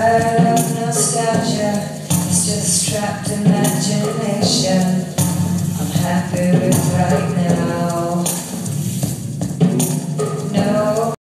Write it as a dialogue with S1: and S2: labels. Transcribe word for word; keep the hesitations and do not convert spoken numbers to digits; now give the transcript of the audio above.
S1: tired of nostalgia, it's just trapped imagination. I'm happy with right now.